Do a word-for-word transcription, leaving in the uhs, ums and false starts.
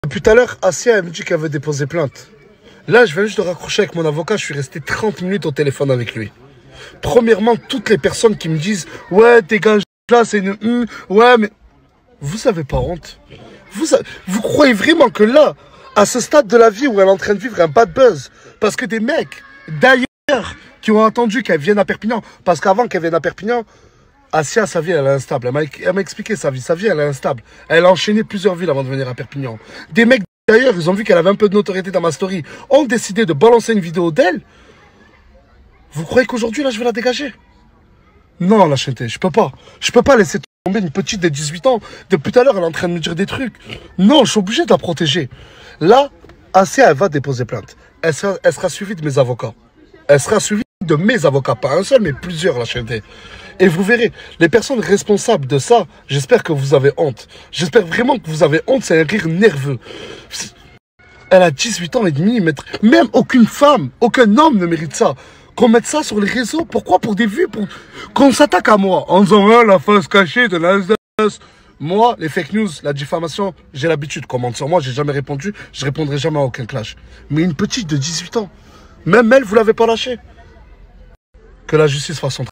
Depuis tout à l'heure, Assia, elle me dit qu'elle veut déposer plainte. Là, je viens juste de raccrocher avec mon avocat, je suis resté trente minutes au téléphone avec lui. Premièrement, toutes les personnes qui me disent « Ouais, dégage là, c'est une... Hum, ouais, mais... » Vous avez pas honte? vous, a... vous croyez vraiment que là, à ce stade de la vie où elle est en train de vivre un bad buzz, parce que des mecs, d'ailleurs, qui ont attendu qu'elle vienne à Perpignan, parce qu'avant qu'elle vienne à Perpignan, Assia, sa vie, elle est instable. Elle m'a expliqué sa vie. Sa vie, elle est instable. Elle a enchaîné plusieurs villes avant de venir à Perpignan. Des mecs, d'ailleurs, ils ont vu qu'elle avait un peu de notoriété dans ma story, ont décidé de balancer une vidéo d'elle. Vous croyez qu'aujourd'hui, là, je vais la dégager? Non, la chaîne, je peux pas. Je peux pas laisser tomber une petite de dix-huit ans. Depuis tout à l'heure, elle est en train de me dire des trucs. Non, je suis obligé de la protéger. Là, Assia, elle va déposer plainte. Elle sera, elle sera suivie de mes avocats. Elle sera suivie de mes avocats. Pas un seul, mais plusieurs, la chaîne. Et vous verrez, les personnes responsables de ça, j'espère que vous avez honte. J'espère vraiment que vous avez honte, c'est un rire nerveux. Elle a dix-huit ans et demi, même aucune femme, aucun homme ne mérite ça. Qu'on mette ça sur les réseaux, pourquoi? Pour des vues, pour qu'on s'attaque à moi, en disant ah, la face cachée de l'Alsace. Moi, les fake news, la diffamation, j'ai l'habitude, commente sur moi, j'ai jamais répondu, je répondrai jamais à aucun clash. Mais une petite de dix-huit ans, même elle, vous l'avez pas lâchée. Que la justice fasse son travail.